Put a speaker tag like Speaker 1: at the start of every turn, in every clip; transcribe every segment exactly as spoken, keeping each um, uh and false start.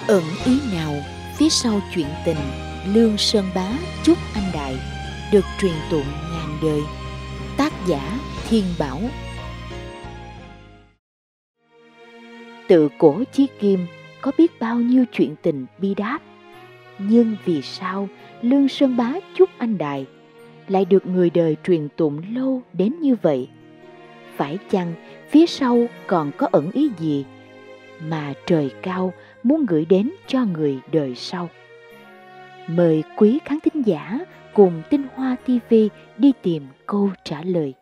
Speaker 1: Ẩn ý nào phía sau chuyện tình Lương Sơn Bá Chúc Anh Đại được truyền tụng ngàn đời. Tác giả Thiên Bảo. Tự cổ chí kim có biết bao nhiêu chuyện tình bi đát, nhưng vì sao Lương Sơn Bá Chúc Anh Đại lại được người đời truyền tụng lâu đến như vậy? Phải chăng phía sau còn có ẩn ý gì mà trời cao muốn gửi đến cho người đời sau? Mời quý khán thính giả cùng Tinh Hoa ti vi đi tìm câu trả lời.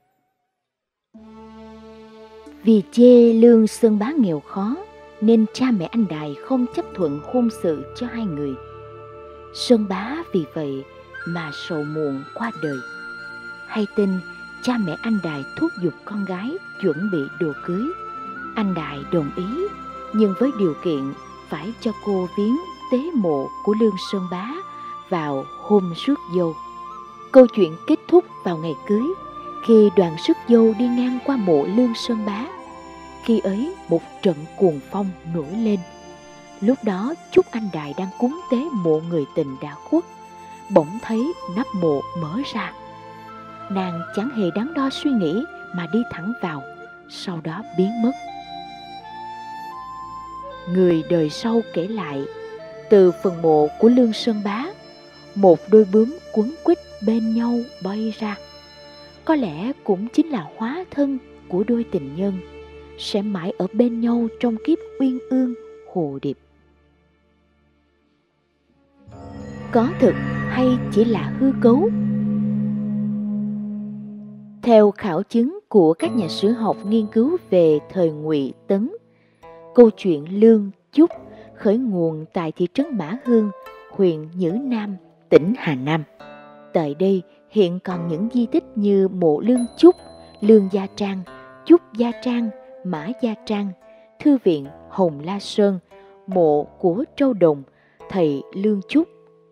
Speaker 1: Vì chê Lương Sơn Bá nghèo khó nên cha mẹ anh Đại không chấp thuận hôn sự cho hai người. Sơn Bá vì vậy mà sầu muộn qua đời. Hay tin cha mẹ anh Đại thúc giục con gái chuẩn bị đồ cưới. Anh Đại đồng ý, nhưng với điều kiện phải cho cô viếng tế mộ của Lương Sơn Bá vào hôm rước dâu. Câu chuyện kết thúc vào ngày cưới, khi đoàn rước dâu đi ngang qua mộ Lương Sơn Bá. Khi ấy một trận cuồng phong nổi lên. Lúc đó Chúc Anh Đại đang cúng tế mộ người tình đã khuất, bỗng thấy nắp mộ mở ra. Nàng chẳng hề đắn đo suy nghĩ mà đi thẳng vào, sau đó biến mất. Người đời sau kể lại, từ phần mộ của Lương Sơn Bá, một đôi bướm quấn quýt bên nhau bay ra. Có lẽ cũng chính là hóa thân của đôi tình nhân, sẽ mãi ở bên nhau trong kiếp uyên ương hồ điệp. Có thực hay chỉ là hư cấu? Theo khảo chứng của các nhà sử học nghiên cứu về thời Ngụy Tấn, câu chuyện Lương Chúc khởi nguồn tại thị trấn Mã Hương, huyện Nhữ Nam, tỉnh Hà Nam. Tại đây hiện còn những di tích như mộ Lương Chúc, Lương Gia Trang, Chúc Gia Trang, Mã Gia Trang, thư viện Hồng La Sơn, mộ của Trâu Đồng, thầy Lương Chúc.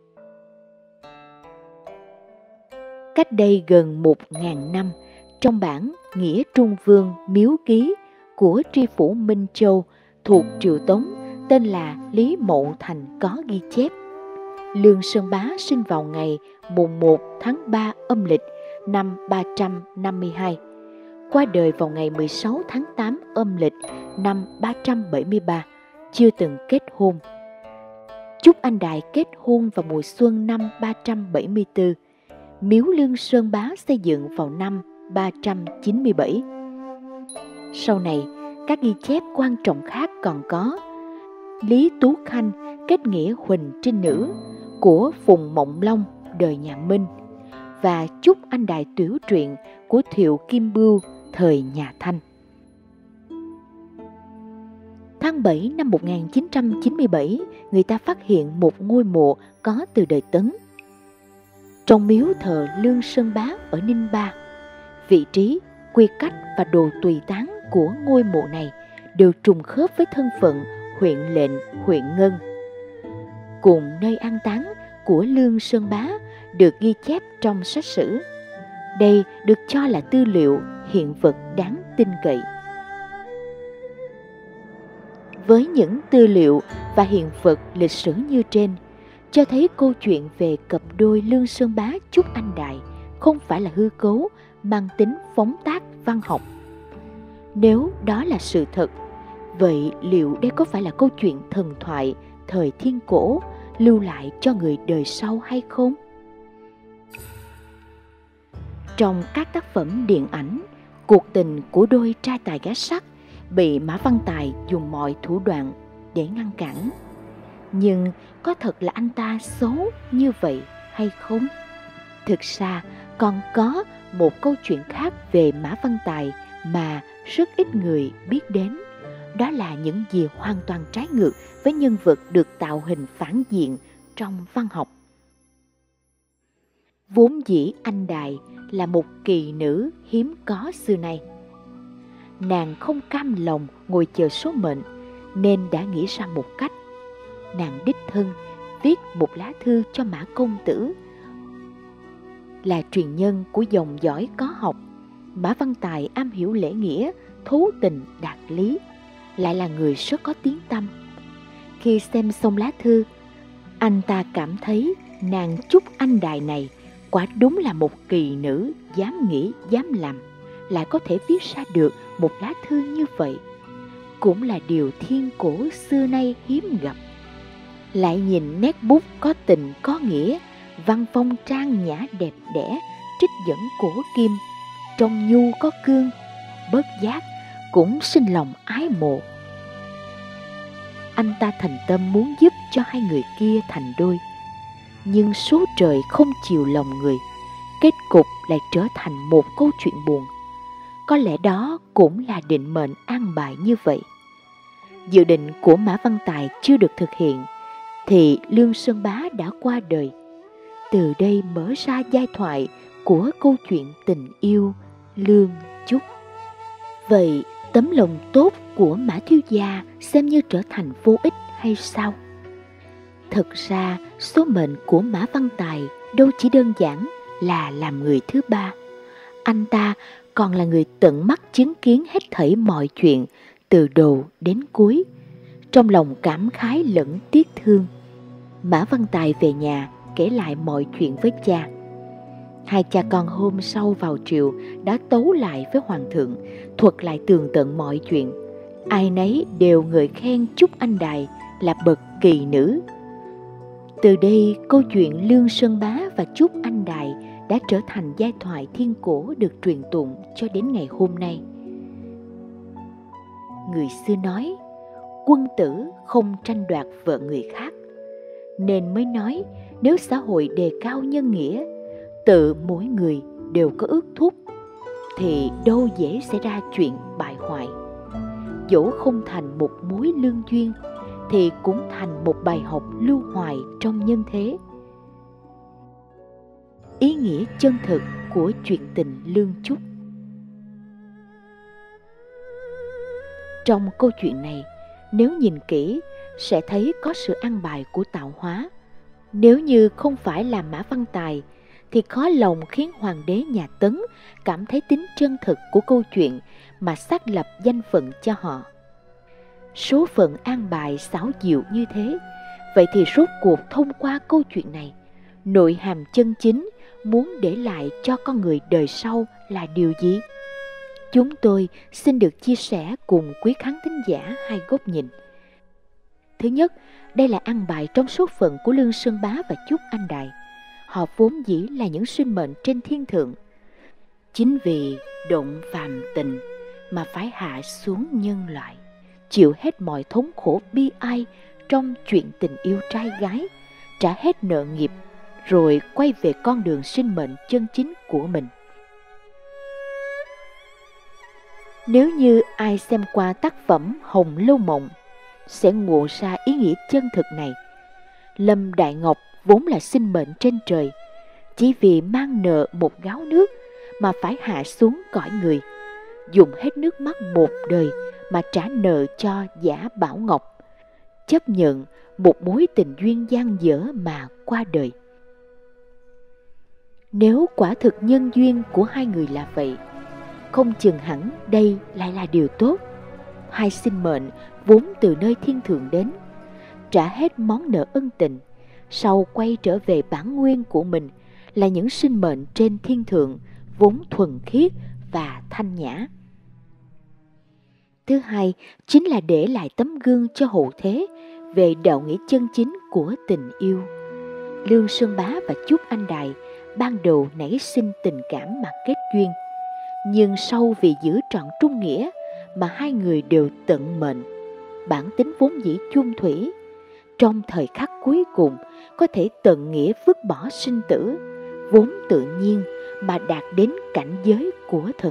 Speaker 1: Cách đây gần một ngàn năm, trong bản Nghĩa Trung Vương Miếu Ký của tri phủ Minh Châu thuộc Triều Tống tên là Lý Mậu Thành có ghi chép: Lương Sơn Bá sinh vào ngày mùng một tháng ba âm lịch năm ba trăm năm mươi hai, qua đời vào ngày mười sáu tháng tám âm lịch năm ba trăm bảy mươi ba, chưa từng kết hôn. Chúc Anh Đại kết hôn vào mùa xuân năm ba trăm bảy mươi tư. Miếu Lương Sơn Bá xây dựng vào năm ba trăm chín mươi bảy. Sau này, các ghi chép quan trọng khác còn có Lý Tú Khanh kết nghĩa Huỳnh Trinh Nữ của Phùng Mộng Long đời nhà Minh và Chúc Anh Đại tiểu truyện của Thiệu Kim Bưu thời nhà Thanh. Tháng bảy năm một nghìn chín trăm chín mươi bảy, người ta phát hiện một ngôi mộ có từ đời Tấn. Trong miếu thờ Lương Sơn Bá ở Ninh Ba, vị trí, quy cách và đồ tùy táng của ngôi mộ này đều trùng khớp với thân phận huyện lệnh huyện Ngân. Cùng nơi an táng của Lương Sơn Bá được ghi chép trong sách sử. Đây được cho là tư liệu hiện vật đáng tin cậy. Với những tư liệu và hiện vật lịch sử như trên, cho thấy câu chuyện về cặp đôi Lương Sơn Bá Chúc Anh Đại không phải là hư cấu, mang tính phóng tác văn học. Nếu đó là sự thật, vậy liệu đây có phải là câu chuyện thần thoại thời thiên cổ lưu lại cho người đời sau hay không? Trong các tác phẩm điện ảnh, cuộc tình của đôi trai tài gái sắc bị Mã Văn Tài dùng mọi thủ đoạn để ngăn cản. Nhưng có thật là anh ta xấu như vậy hay không? Thực ra còn có một câu chuyện khác về Mã Văn Tài mà rất ít người biết đến. Đó là những gì hoàn toàn trái ngược với nhân vật được tạo hình phản diện trong văn học. Vốn dĩ anh Đại là một kỳ nữ hiếm có xưa nay. Nàng không cam lòng ngồi chờ số mệnh nên đã nghĩ ra một cách. Nàng đích thân viết một lá thư cho Mã Công Tử. Là truyền nhân của dòng dõi có học, Mã Văn Tài am hiểu lễ nghĩa, thấu tình đạt lý, lại là người rất có tiếng tăm. Khi xem xong lá thư, anh ta cảm thấy nàng Trúc Anh Đài này quả đúng là một kỳ nữ dám nghĩ dám làm, lại có thể viết ra được một lá thư như vậy. Cũng là điều thiên cổ xưa nay hiếm gặp. Lại nhìn nét bút có tình có nghĩa, văn phong trang nhã đẹp đẽ, trích dẫn cổ kim, trong nhu có cương, bất giác cũng sinh lòng ái mộ. Anh ta thành tâm muốn giúp cho hai người kia thành đôi, nhưng số trời không chiều lòng người, kết cục lại trở thành một câu chuyện buồn. Có lẽ đó cũng là định mệnh an bài như vậy. Dự định của Mã Văn Tài chưa được thực hiện thì Lương Sơn Bá đã qua đời. Từ đây mở ra giai thoại của câu chuyện tình yêu Lương Chúc. Vậy tấm lòng tốt của Mã thiếu gia xem như trở thành vô ích hay sao? Thật ra số mệnh của Mã Văn Tài đâu chỉ đơn giản là làm người thứ ba. Anh ta còn là người tận mắt chứng kiến hết thảy mọi chuyện từ đầu đến cuối. Trong lòng cảm khái lẫn tiếc thương, Mã Văn Tài về nhà kể lại mọi chuyện với cha. Hai cha con hôm sau vào triều đã tấu lại với hoàng thượng, thuật lại tường tận mọi chuyện. Ai nấy đều ngợi khen Trúc Anh Đài là bậc kỳ nữ. Từ đây câu chuyện Lương Sơn Bá và Trúc Anh Đài đã trở thành giai thoại thiên cổ được truyền tụng cho đến ngày hôm nay. Người xưa nói, quân tử không tranh đoạt vợ người khác, nên mới nói nếu xã hội đề cao nhân nghĩa, tự mỗi người đều có ước thúc, thì đâu dễ xảy ra chuyện bại hoại. Dẫu không thành một mối lương duyên, thì cũng thành một bài học lưu hoài trong nhân thế. Ý nghĩa chân thực của chuyện tình Lương Chúc. Trong câu chuyện này, nếu nhìn kỹ sẽ thấy có sự an bài của tạo hóa. Nếu như không phải là Mã Văn Tài thì khó lòng khiến hoàng đế nhà Tấn cảm thấy tính chân thực của câu chuyện mà xác lập danh phận cho họ. Số phận an bài xảo diệu như thế, vậy thì rốt cuộc thông qua câu chuyện này, nội hàm chân chính muốn để lại cho con người đời sau là điều gì? Chúng tôi xin được chia sẻ cùng quý khán thính giả hai góc nhìn. Thứ nhất, đây là an bài trong số phận của Lương Sơn Bá và Trúc Anh Đài. Họ vốn dĩ là những sinh mệnh trên thiên thượng. Chính vì động phàm tình mà phải hạ xuống nhân loại, chịu hết mọi thống khổ bi ai trong chuyện tình yêu trai gái, trả hết nợ nghiệp, rồi quay về con đường sinh mệnh chân chính của mình. Nếu như ai xem qua tác phẩm Hồng Lâu Mộng, sẽ ngộ ra ý nghĩa chân thực này. Lâm Đại Ngọc vốn là sinh mệnh trên trời, chỉ vì mang nợ một gáo nước mà phải hạ xuống cõi người, dùng hết nước mắt một đời mà trả nợ cho Giả Bảo Ngọc, chấp nhận một mối tình duyên dang dở mà qua đời. Nếu quả thực nhân duyên của hai người là vậy, không chừng hẳn đây lại là điều tốt. Hai sinh mệnh vốn từ nơi thiên thượng đến, trả hết món nợ ân tình, sau quay trở về bản nguyên của mình là những sinh mệnh trên thiên thượng vốn thuần khiết và thanh nhã. Thứ hai, chính là để lại tấm gương cho hậu thế về đạo nghĩa chân chính của tình yêu. Lương Sơn Bá và Trúc Anh Đài ban đầu nảy sinh tình cảm mà kết duyên, nhưng sau vì giữ trọn trung nghĩa mà hai người đều tận mệnh, bản tính vốn dĩ chung thủy, trong thời khắc cuối cùng có thể tận nghĩa vứt bỏ sinh tử, vốn tự nhiên mà đạt đến cảnh giới của thần.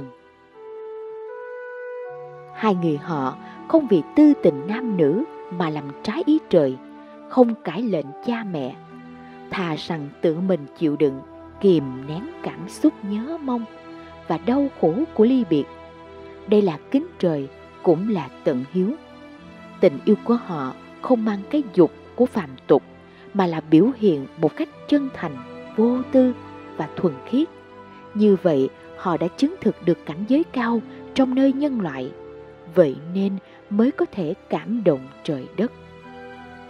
Speaker 1: Hai người họ không vì tư tình nam nữ mà làm trái ý trời, không cãi lệnh cha mẹ, thà rằng tự mình chịu đựng, kìm nén cảm xúc nhớ mong và đau khổ của ly biệt. Đây là kính trời, cũng là tận hiếu. Tình yêu của họ không mang cái dục của phàm tục, mà là biểu hiện một cách chân thành, vô tư và thuần khiết. Như vậy, họ đã chứng thực được cảnh giới cao trong nơi nhân loại, vậy nên mới có thể cảm động trời đất.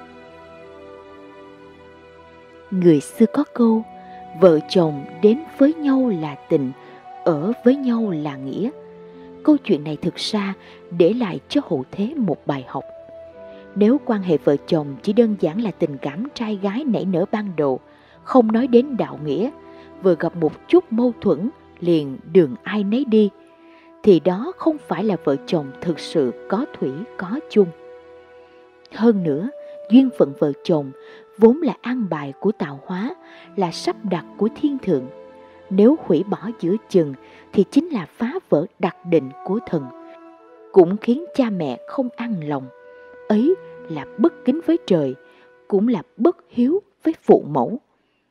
Speaker 1: Người xưa có câu, vợ chồng đến với nhau là tình, ở với nhau là nghĩa. Câu chuyện này thực ra để lại cho hậu thế một bài học. Nếu quan hệ vợ chồng chỉ đơn giản là tình cảm trai gái nảy nở ban đầu, không nói đến đạo nghĩa, vừa gặp một chút mâu thuẫn liền đường ai nấy đi, thì đó không phải là vợ chồng thực sự có thủy có chung. Hơn nữa, duyên phận vợ chồng vốn là an bài của tạo hóa, là sắp đặt của thiên thượng. Nếu hủy bỏ giữa chừng thì chính là phá vỡ đặc định của thần, cũng khiến cha mẹ không an lòng. Ấy là bất kính với trời, cũng là bất hiếu với phụ mẫu.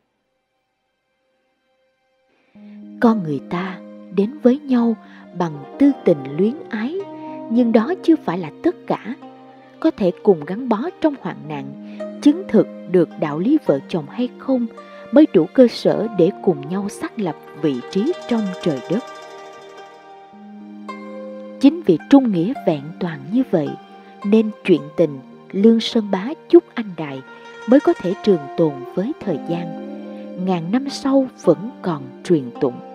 Speaker 1: Con người ta đến với nhau bằng tư tình luyến ái, nhưng đó chưa phải là tất cả. Có thể cùng gắn bó trong hoạn nạn, chứng thực được đạo lý vợ chồng hay không mới đủ cơ sở để cùng nhau xác lập vị trí trong trời đất. Chính vì trung nghĩa vẹn toàn như vậy, nên chuyện tình Lương Sơn Bá Chúc Anh Đại mới có thể trường tồn với thời gian, ngàn năm sau vẫn còn truyền tụng.